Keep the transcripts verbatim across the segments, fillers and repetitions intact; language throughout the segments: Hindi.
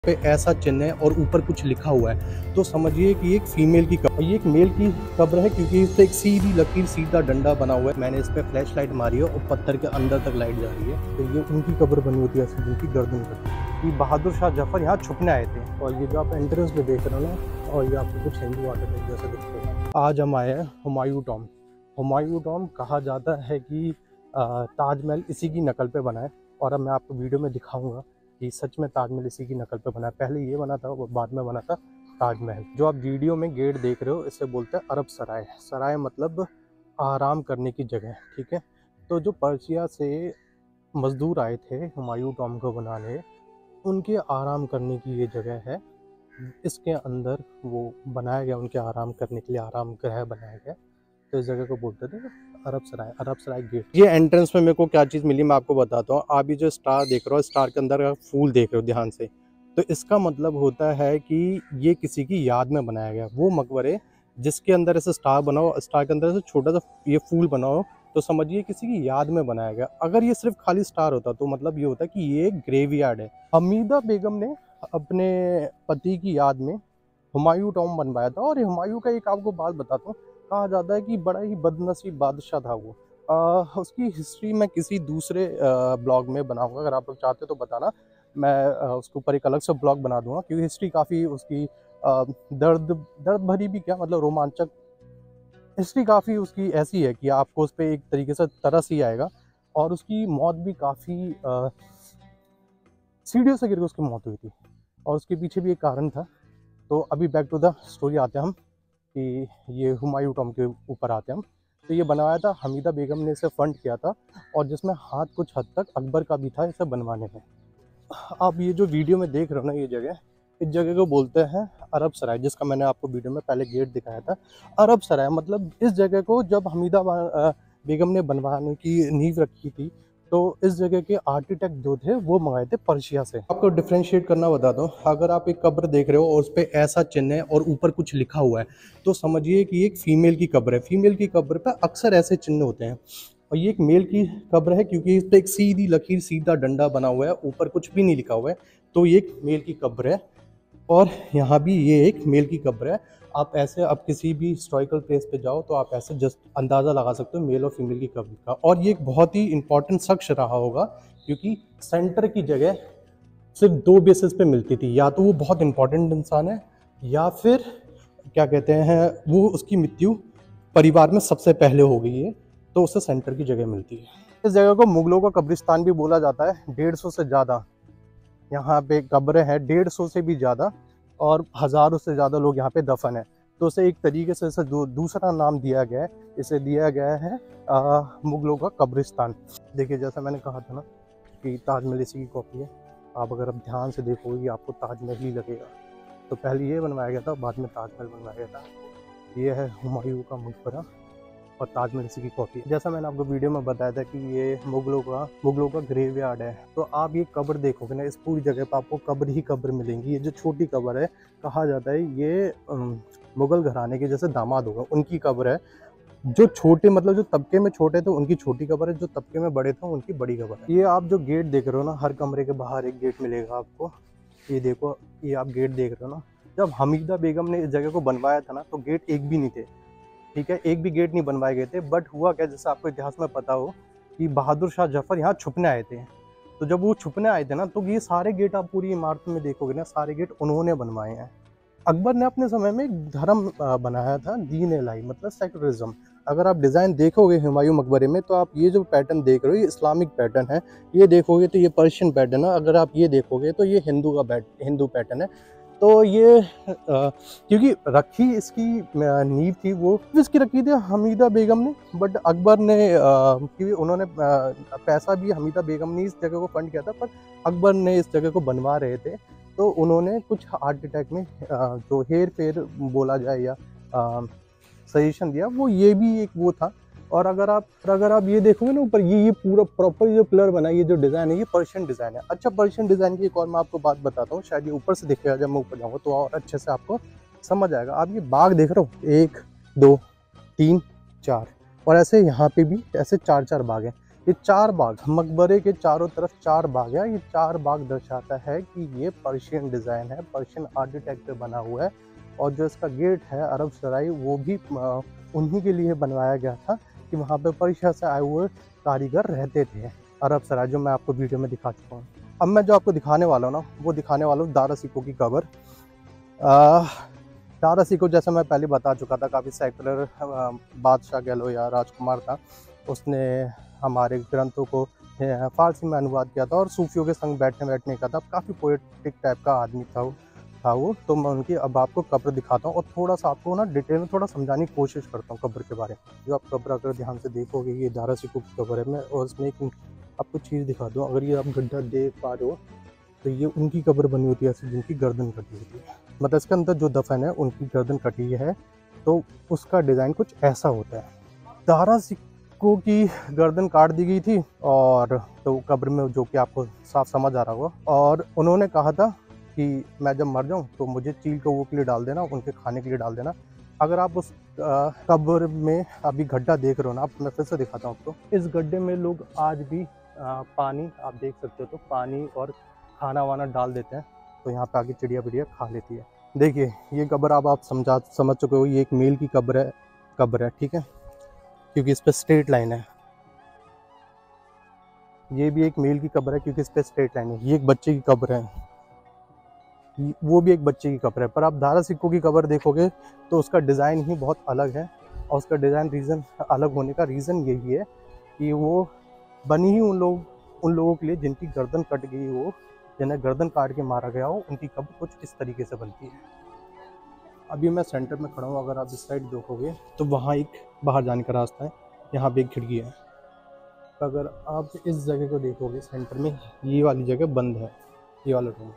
पे ऐसा चिन्ह है और ऊपर कुछ लिखा हुआ है तो समझिए कि एक फीमेल की कब्र, ये एक मेल की कब्र है क्योंकि इस पे एक सीधी लकीर सीधा डंडा बना हुआ है। मैंने इस पे फ्लैश लाइट मारी है और पत्थर के अंदर तक लाइट जा रही है। तो ये उनकी कब्र बनी होती है ऐसी जिनकी गर्दन कटी। ये बहादुर शाह जफर यहाँ छुपने आए थे। और ये जो आप एंट्रेंस में देख रहे हो ना, और ये आपको कुछ हिंदू आर्किटेक्ट जैसे दिखते हैं। आज हम आए हैं हुमायूं टॉम। हुमायूं टॉम कहा जाता है कि ताजमहल इसी की नकल पे बना है, और अब मैं आपको वीडियो में दिखाऊंगा कि सच में ताजमहल इसी की नकल पे बना है। पहले ये बना था, बाद में बना था ताजमहल। जो आप वीडियो में गेट देख रहे हो इसे बोलते हैं अरब सराय। सराय मतलब आराम करने की जगह, ठीक है। तो जो पर्शिया से मजदूर आए थे हुमायूं टॉम को बनाने, उनके आराम करने की ये जगह है। इसके अंदर वो बनाया गया, उनके आराम करने के लिए आराम गृह बनाया गया। तो इस जगह को बोलते थे अरब सराय, अरब सराय गेट। ये एंट्रेंस में मेरे को क्या चीज़ मिली मैं आपको बताता हूँ। आप ये जो स्टार देख रहे हो, स्टार के अंदर का फूल देख रहे हो ध्यान से, तो इसका मतलब होता है कि ये किसी की याद में बनाया गया वो मकबरे जिसके अंदर ऐसे स्टार बनाओ, स्टार के अंदर ऐसे छोटा सा ये फूल बनाओ, तो समझिए किसी की याद में बनाया गया। अगर ये सिर्फ खाली स्टार होता तो मतलब ये होता कि ये एक ग्रेवयार्ड है। हमीदा बेगम ने अपने पति की याद में हुमायूं टॉम बनवाया था। और हुमायूं का एक आपको बात बताता हूँ, कहा जाता है कि बड़ा ही बदनसीब बादशाह था वो। आ, उसकी हिस्ट्री मैं किसी दूसरे ब्लॉग में बनाऊंगा, अगर आप लोग चाहते हो तो बताना, मैं आ, उसके ऊपर एक अलग से ब्लॉग बना दूंगा, क्योंकि हिस्ट्री काफ़ी उसकी आ, दर्द दर्द भरी भी क्या मतलब रोमांचक हिस्ट्री काफ़ी उसकी ऐसी है कि आपको उस पर एक तरीके से तरस ही आएगा। और उसकी मौत भी काफ़ी सीढ़ियों से गिर के उसकी मौत हुई थी, और उसके पीछे भी एक कारण था। तो अभी बैक टू द स्टोरी आते हैं हम, कि ये हुमायूं टॉम के ऊपर आते हैं हम। तो ये बनवाया था हमीदा बेगम ने, इसे फंड किया था, और जिसमें हाथ कुछ हद तक अकबर का भी था इसे बनवाने में। आप ये जो वीडियो में देख रहे हो ना, ये जगह, इस जगह को बोलते हैं अरब सराय, जिसका मैंने आपको वीडियो में पहले गेट दिखाया था। अरब सराय मतलब इस जगह को जब हमीदा बेगम ने बनवाने की नींव रखी थी, तो इस जगह के आर्किटेक्ट जो थे वो मंगाए थे पर्शिया से। आपको डिफ्रेंशिएट करना बताता हूँ। अगर आप एक कब्र देख रहे हो और उस पर ऐसा चिन्ह है और ऊपर कुछ लिखा हुआ है, तो समझिए कि एक फीमेल की कब्र है। फीमेल की कब्र पर अक्सर ऐसे चिन्ह होते हैं, और ये एक मेल की कब्र है क्योंकि इस पर एक सीधी लकीर सीधा डंडा बना हुआ है, ऊपर कुछ भी नहीं लिखा हुआ है, तो ये एक मेल की कब्र है। और यहाँ भी ये एक मेल की कब्र है। आप ऐसे अब किसी भी हिस्टोरिकल प्लेस पे जाओ तो आप ऐसे जस्ट अंदाज़ा लगा सकते हो मेल और फीमेल की कब्र का। और ये एक बहुत ही इंपॉर्टेंट शख्स रहा होगा, क्योंकि सेंटर की जगह सिर्फ दो बेसिस पे मिलती थी, या तो वो बहुत इंपॉर्टेंट इंसान है, या फिर क्या कहते हैं वो उसकी मृत्यु परिवार में सबसे पहले हो गई है, तो उसे सेंटर की जगह मिलती है। इस जगह को मुगलों का कब्रिस्तान भी बोला जाता है। डेढ़ सौ से ज़्यादा यहाँ पे कब्रें हैं, डेढ़ सौ से भी ज़्यादा, और हज़ारों से ज़्यादा लोग यहाँ पे दफन है। तो उसे एक तरीके से इसे दू, दूसरा नाम दिया गया है, इसे दिया गया है आ, मुगलों का कब्रिस्तान। देखिए जैसा मैंने कहा था ना कि ताजमहल इसी की कॉपी है। आप अगर अब ध्यान से देखोगे आपको ताजमहल ही लगेगा। तो पहले ये बनवाया गया था, बाद में ताजमहल बनवाया गया था। ये है हुमायूं का मकबरा, और ताजमहल इसी की कॉपी। जैसा मैंने आपको वीडियो में बताया था कि ये मुगलों का मुगलों का ग्रेवयार्ड है। तो आप ये कब्र देखोगे ना, इस पूरी जगह पर आपको कब्र ही कब्र मिलेंगी। ये जो छोटी कब्र है, कहा जाता है ये मुगल घराने के जैसे दामाद होगा उनकी कब्र है। जो छोटे मतलब जो तबके में छोटे थे उनकी छोटी कब्र है, जो तबके में बड़े थे उनकी बड़ी कब्र है। ये आप जो गेट देख रहे हो ना, हर कमरे के बाहर एक गेट मिलेगा आपको। ये देखो, ये आप गेट देख रहे हो ना, जब हमीदा बेगम ने इस जगह को बनवाया था ना, तो गेट एक भी नहीं थे, ठीक है, एक भी गेट नहीं बनवाए गए थे। बट हुआ क्या, जैसे आपको इतिहास में पता हो कि बहादुर शाह जफर यहाँ छुपने आए थे। तो जब वो छुपने आए थे ना, तो ये सारे गेट आप पूरी इमारत में देखोगे ना, सारे गेट उन्होंने बनवाए हैं। अकबर ने अपने समय में एक धर्म बनाया था, दीन इलाही मतलब सेकुलरिज्म। अगर आप डिज़ाइन देखोगे हुमायूं मकबरे में, तो आप ये जो पैटर्न देख रहे हो ये इस्लामिक पैटर्न है। ये देखोगे तो ये पर्शियन पैटर्न है। अगर आप ये देखोगे तो ये हिंदू का हिंदू पैटर्न है। तो ये आ, क्योंकि रखी इसकी नींव थी वो इसकी रखी थी हमीदा बेगम ने, बट अकबर ने क्योंकि उन्होंने आ, पैसा भी हमीदा बेगम ने इस जगह को फंड किया था, पर अकबर ने इस जगह को बनवा रहे थे, तो उन्होंने कुछ आर्किटेक्ट में आ, जो हेर फेर बोला जाए या सजेशन दिया, वो ये भी एक वो था। और अगर आप अगर आप ये देखोगे ना ऊपर, ये ये पूरा प्रॉपर जो पिलर बना है, ये जो डिज़ाइन है ये पर्शियन डिज़ाइन है। अच्छा, पर्शियन डिज़ाइन की एक और मैं आपको बात बताता हूँ, शायद ये ऊपर से दिखेगा, जब मैं ऊपर जाऊँगा तो और अच्छे से आपको समझ आएगा। आप ये बाग देख रहे हो, एक दो तीन चार, और ऐसे यहाँ पे भी ऐसे चार चार बाग हैं। ये चार बाग, मकबरे के चारों तरफ चार बाग है। ये चार बाग दर्शाता है कि ये पर्शियन डिज़ाइन है, पर्शियन आर्किटेक्ट पे बना हुआ है। और जो इसका गेट है अरब सराय, वो भी अ, उन्हीं के लिए बनवाया गया था कि वहाँ पे पर्शिया से आए हुए कारीगर रहते थे। अरब सराय जो मैं आपको वीडियो में दिखा चुका हूँ। अब मैं जो आपको दिखाने वाला हूँ ना, वो दिखाने वाला हूँ दारा सिकों की कब्र। अ, दारा सिकों जैसा मैं पहले बता चुका था, काफ़ी सेकुलर बादशाह कह लो या राजकुमार था। उसने हमारे ग्रंथों को अ, फ़ारसी में अनुवाद किया था और सूफियों के संग बैठने बैठने का था। काफ़ी पोएटिक टाइप का आदमी था वो था वो तो मैं उनकी अब आपको कब्र दिखाता हूँ और थोड़ा-सा आपको ना डिटेल में थोड़ा समझाने की कोशिश करता हूँ कब्र के बारे में। जो आप कब्र अगर ध्यान से देखोगे, ये दारा सिकों की कब्र है। मैं और इसमें एक आपको चीज़ दिखा दूँ, अगर ये आप गड्ढा देख पा रहे हो, तो ये उनकी कब्र बनी होती है ऐसे, जिनकी गर्दन कटी होती है। मतलब इसके अंदर जो दफन है उनकी गर्दन कटी है, तो उसका डिज़ाइन कुछ ऐसा होता है। दारा सिकों की गर्दन काट दी गई थी और तो कब्र में, जो कि आपको साफ समझ आ रहा होगा, और उन्होंने कहा था कि मैं जब मर जाऊँ तो मुझे चील कौवों के लिए डाल देना, उनके खाने के लिए डाल देना। अगर आप उस अ, कब्र में अभी गड्ढा देख रहे हो ना, आप मैं फिर से दिखाता हूँ आपको। इस गड्ढे में लोग आज भी अ, पानी आप देख सकते हो, तो पानी और खाना वाना डाल देते हैं, तो यहाँ पे आके चिड़िया विड़िया खा लेती है। देखिए ये कब्र अब आप समझा समझ चुके हो, ये एक मेल की कब्र है कब्र है ठीक है, क्योंकि इस पे स्ट्रेट लाइन है। ये भी एक मेल की कब्र है क्योंकि इस पे स्ट्रेट लाइन है। ये एक बच्चे की कब्र है, ये- वो भी एक बच्चे की कब्र है। पर आप दारा सिकों की कब्र देखोगे तो उसका डिज़ाइन ही बहुत अलग है, और उसका डिज़ाइन रीज़न अलग होने का रीज़न यही है कि वो बनी ही उन लोग उन लोगों के लिए जिनकी गर्दन कट गई हो, जिन्हें गर्दन काट के मारा गया हो, उनकी कब्र कुछ इस तरीके से बनती है। अभी मैं सेंटर में खड़ा हूँ, अगर आप इस साइड देखोगे तो वहाँ एक बाहर जाने का रास्ता है, यहाँ पे एक खिड़की है। अगर आप इस जगह को देखोगे सेंटर में, ये वाली जगह बंद है, ये वाला रूम।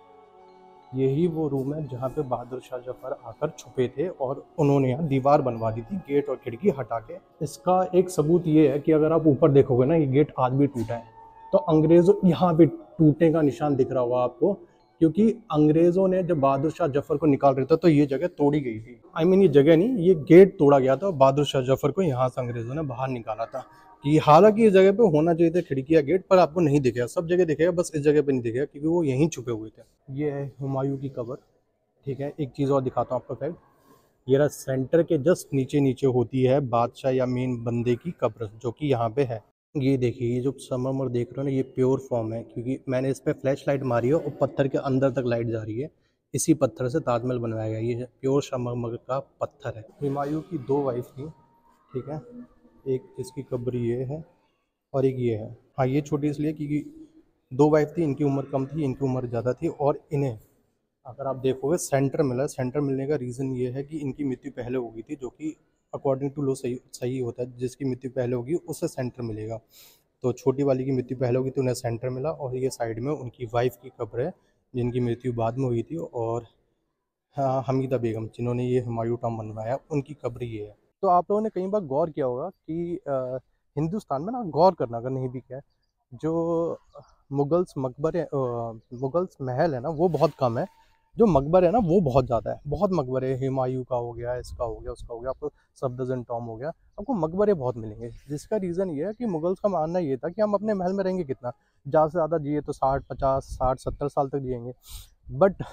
यही वो रूम है जहाँ पे बहादुर शाह जफर आकर छुपे थे और उन्होंने यहाँ दीवार बनवा दी थी, गेट और खिड़की हटा के। इसका एक सबूत ये है कि अगर आप ऊपर देखोगे ना, ये गेट आज भी टूटा है। तो अंग्रेज़ों, यहाँ पे टूटने का निशान दिख रहा होगा आपको, क्योंकि अंग्रेज़ों ने जब बहादुर शाह जफर को निकाल रहे थे तो ये जगह तोड़ी गई थी। आई I मीन mean, ये जगह नहीं, ये गेट तोड़ा गया था, बहादुर शाह जफर को यहाँ से अंग्रेज़ों ने बाहर निकाला था। कि हालांकि इस जगह पे होना चाहिए था खिड़की या गेट, पर आपको नहीं दिखेगा। सब जगह दिखेगा, बस इस जगह पे नहीं दिखेगा क्योंकि वो यहीं छुपे हुए थे। ये है हुमायूं की कब्र, ठीक है। एक चीज़ और दिखाता हूँ आपको फैक्ट, ये रहा सेंटर के जस्ट नीचे नीचे होती है बादशाह या मेन बंदे की कब्र, जो कि यहाँ पे है। ये देखिए, ये जो संगमरमर देख रहे हो ना, ये प्योर फॉर्म है, क्योंकि मैंने इस पे फ्लैश लाइट मारी है और पत्थर के अंदर तक लाइट जा रही है। इसी पत्थर से ताजमहल बनवाया गया, ये प्योर संगमरमर का पत्थर है। हुमायूं की दो वाइफ थी, ठीक है। एक जिसकी कब्र ये है और एक ये है। हाँ, ये छोटी इसलिए क्योंकि दो वाइफ थी, इनकी उम्र कम थी, इनकी उम्र ज़्यादा थी। और इन्हें अगर आप देखोगे सेंटर मिला, सेंटर मिलने का रीज़न ये है कि इनकी मृत्यु पहले हो गई थी, जो कि अकॉर्डिंग टू लॉ सही सही होता है। जिसकी मृत्यु पहले होगी उससे सेंटर मिलेगा। तो छोटी वाली की मृत्यु पहले होगी तो उन्हें सेंटर मिला, और ये साइड में उनकी वाइफ की कब्र है जिनकी मृत्यु बाद में हुई थी। और हाँ, हमीदा बेगम जिन्होंने ये हुमायूं टॉम्ब बनवाया, उनकी कब्र ये है। तो आप लोगों ने कई बार गौर किया होगा कि अ, हिंदुस्तान में ना, गौर करना अगर नहीं भी किया है, जो मुगल्स मकबरे अ, मुगल्स महल है ना, वो बहुत कम है। जो मकबरे है ना, वो बहुत ज़्यादा है। बहुत मकबरे, हुमायूं का हो गया, इसका हो गया, उसका हो गया, आपको सफदरजंग टॉम्ब हो गया, आपको मकबरे बहुत मिलेंगे। जिसका रीज़न ये है कि मुगल्स का मानना ये था कि हम अपने महल में रहेंगे कितना, ज़्यादा से ज़्यादा जिए तो साठ पचास साठ सत्तर साल तक जिएंगे। बट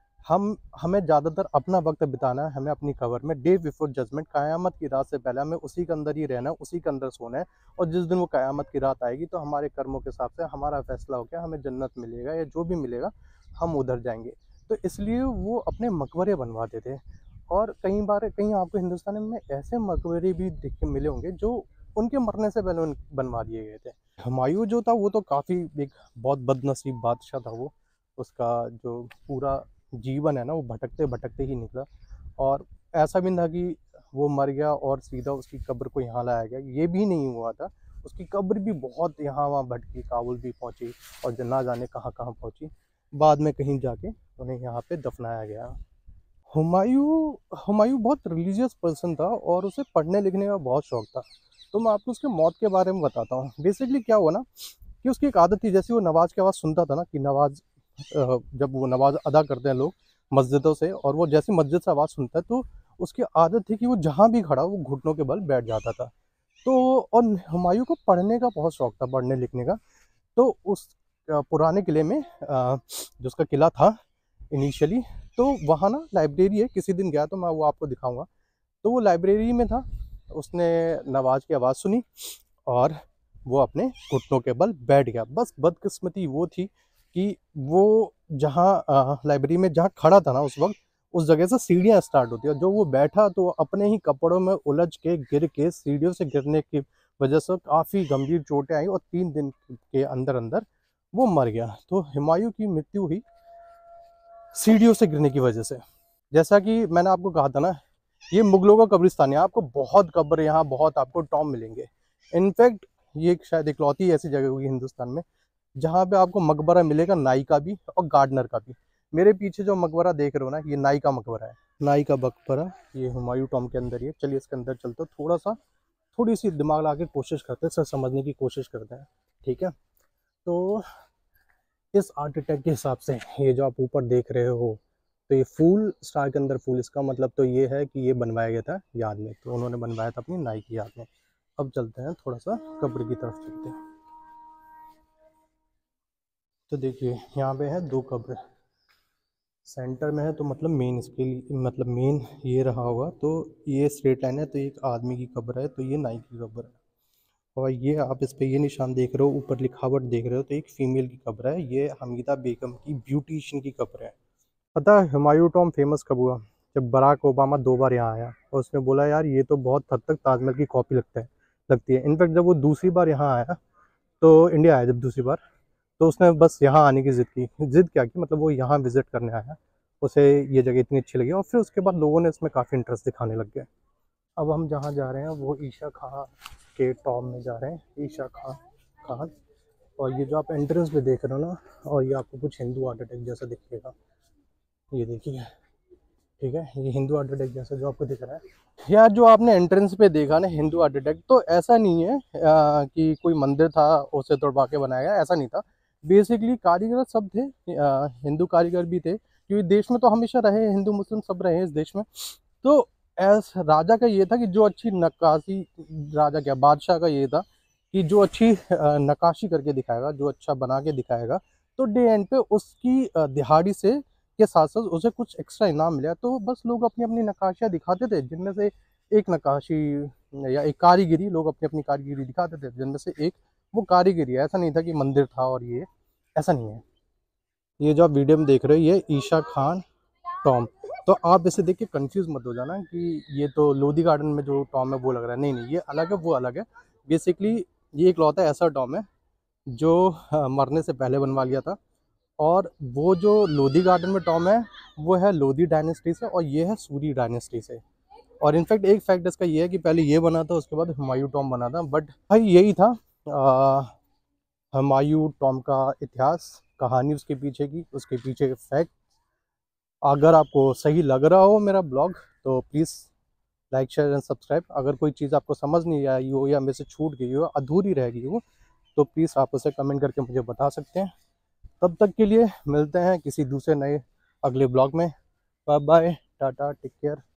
हम हमें ज़्यादातर अपना वक्त बिताना है, हमें अपनी कब्र में डे बिफोर जजमेंट, क़यामत की रात से पहले हमें उसी के अंदर ही रहना है, उसी के अंदर सोना है। और जिस दिन वो क़यामत की रात आएगी तो हमारे कर्मों के हिसाब से हमारा फैसला हो गया, हमें जन्नत मिलेगा या जो भी मिलेगा, हम उधर जाएंगे। तो इसलिए वो अपने मकबरे बनवाते थे। और कई बार कहीं आपको हिंदुस्तान में ऐसे मकबरे भी दिख मिले होंगे जो उनके मरने से पहले उन- बनवा दिए गए थे। हुमायूं जो था वो तो काफ़ी एक बहुत बदनसीब बादशाह था वो। उसका जो पूरा जीवन है ना, वो भटकते भटकते ही निकला। और ऐसा भी था कि वो मर गया और सीधा उसकी कब्र को यहाँ लाया गया, ये भी नहीं हुआ था। उसकी कब्र भी बहुत यहाँ वहाँ भटकी, काबुल भी पहुँची और जो ना जाने कहाँ कहाँ पहुँची। बाद में कहीं जाके उन्हें यहाँ पे दफनाया गया। हुमायूं हुमायूं बहुत रिलीजियस पर्सन था और उसे पढ़ने लिखने का बहुत शौक था। तो मैं आपको उसके मौत के बारे में बताता हूँ। बेसिकली क्या हुआ ना, कि उसकी एक आदत थी, जैसे वो नमाज की आवाज़ सुनता था ना, कि नमाज अ, जब वो नमाज अदा करते हैं लोग मस्जिदों से, और वो जैसे मस्जिद से आवाज़ सुनता है तो उसकी आदत थी कि वो जहाँ भी खड़ा वो घुटनों के बल बैठ जाता था। तो और हुमायूं को पढ़ने का बहुत शौक था, पढ़ने लिखने का। तो उस अ, पुराने किले में अ, जो उसका किला था इनिशियली, तो वहाँ ना लाइब्रेरी है, किसी दिन गया तो मैं वो आपको दिखाऊंगा। तो वो लाइब्रेरी में था, उसने नवाज की आवाज़ सुनी और वो अपने घुटनों के बल बैठ गया। बस बदकिस्मती वो थी कि वो जहाँ लाइब्रेरी में जहाँ खड़ा था ना उस वक्त, उस जगह से सीढ़ियाँ स्टार्ट होती है, और जो वो बैठा तो अपने ही कपड़ों में उलझ के गिर के, सीढ़ियों से गिरने की वजह से काफ़ी गंभीर चोटें आई और तीन दिन के अंदर अंदर वो मर गया। तो हुमायूं की मृत्यु हुई सीढ़ियों से गिरने की वजह से। जैसा कि मैंने आपको कहा था ना, ये मुगलों का कब्रिस्तान है, आपको बहुत कब्र यहाँ, बहुत आपको टॉम मिलेंगे। इनफैक्ट ये एक शायद इकलौती ऐसी जगह होगी हिंदुस्तान में जहाँ पे आपको मकबरा मिलेगा, नाई का भी और गार्डनर का भी। मेरे पीछे जो मकबरा देख रहे हो ना, ये नाई का मकबरा है, नाई का मकबरा। ये हुमायूं टॉम के अंदर ही है। चलिए इसके अंदर चलते हो, थोड़ा सा थोड़ी सी दिमाग लगा के कोशिश करते हैं, सर समझने की कोशिश करते हैं, ठीक है। तो इस आर्किटेक्ट के हिसाब से ये जो आप ऊपर देख रहे हो, तो ये फूल स्टार के अंदर फूल, इसका मतलब तो ये है कि ये बनवाया गया था याद में, तो उन्होंने बनवाया था अपनी नाई की याद में। अब चलते हैं थोड़ा सा कब्र की तरफ चलते हैं। तो देखिए यहाँ पे है दो कब्र, सेंटर में है तो मतलब मेन, इसके लिए मतलब मेन ये रहा होगा, तो ये स्ट्रेट लाइन है, तो एक आदमी की कब्र है, तो ये नाई की कब्र है। और ये आप इस पे ये निशान देख रहे हो, ऊपर लिखावट देख रहे हो, तो एक फीमेल की कब्र है, ये हमीदा बेगम की ब्यूटिशियन की कब्र है। पता है हुमायूं टॉम फेमस कब हुआ? जब बराक ओबामा दो बार यहाँ आया और उसने बोला यार ये तो बहुत हद तक ताजमहल की कॉपी लगता है लगती है। इनफैक्ट जब वो दूसरी बार यहाँ आया, तो इंडिया आया जब दूसरी बार, तो उसने बस यहाँ आने की ज़िद की। ज़िद क्या की, मतलब वो यहाँ विज़िट करने आया, उसे ये जगह इतनी अच्छी लगी और फिर उसके बाद लोगों ने इसमें काफ़ी इंटरेस्ट दिखाने लग गए। अब हम जहाँ जा रहे हैं वो ईशा खां के टॉम में जा रहे हैं, ईशा खां खान। और ये जो आप एंट्रेंस पे देख रहे हो ना, और ये आपको कुछ हिंदू आर्किटेक्ट जैसा दिखेगा, ये देखिए, ठीक है, ये हिंदू आर्किटेक्ट जैसा जो आपको दिख रहा है। यार जो आपने एंट्रेंस पे देखा ना हिंदू आर्किटेक्ट, तो ऐसा नहीं है आ, कि कोई मंदिर था उसे तोड़वा के बनाया गया, ऐसा नहीं था। बेसिकली कारीगर सब थे, आ, हिंदू कारीगर भी थे, क्योंकि देश में तो हमेशा रहे, हिंदू मुस्लिम सब रहे इस देश में। तो एस राजा का ये था कि जो अच्छी नक्काशी, राजा क्या बादशाह का ये था कि जो अच्छी आ, नक्काशी करके दिखाएगा, जो अच्छा बना के दिखाएगा, तो डे एंड पे उसकी आ, दिहाड़ी से के साथ साथ उसे कुछ एक्स्ट्रा इनाम मिला। तो बस लोग अपनी अपनी नक्काशियाँ दिखाते थे, जिनमें से एक नक्काशी या एक कारीगिरी, लोग अपनी अपनी कारीगिरी दिखाते थे, जिनमें से एक वो कारीगिरी है। ऐसा नहीं था कि मंदिर था और ये, ऐसा नहीं है। ये जो आप वीडियो में देख रहे हो ये ईशा खान टॉम, तो आप इसे देख के कंफ्यूज मत हो जाना कि ये तो लोधी गार्डन में जो टॉम है वो लग रहा है, नहीं नहीं, ये अलग है वो अलग है। बेसिकली ये एक लौता ऐसा टॉम है जो अ, मरने से पहले बनवा लिया था। और वो जो लोधी गार्डन में टॉम है वो है लोधी डायनेस्टी से, और ये है सूरी डायनेस्टी से। और इनफैक्ट एक फैक्ट इसका ये है कि पहले ये बना था, उसके बाद हुमायूं टॉम बना था। बट भाई यही था आ, हुमायूं टॉम का इतिहास, कहानी उसके पीछे की, उसके पीछे के फैक्ट। अगर आपको सही लग रहा हो मेरा ब्लॉग, तो please like share and subscribe. अगर कोई चीज़ आपको समझ नहीं आई हो या मेरे से छूट गई हो, अधूरी रह गई हो, तो प्लीज़ आप उसे कमेंट करके मुझे बता सकते हैं। तब तक के लिए मिलते हैं किसी दूसरे नए अगले ब्लॉग में। Bye bye, tata, take care.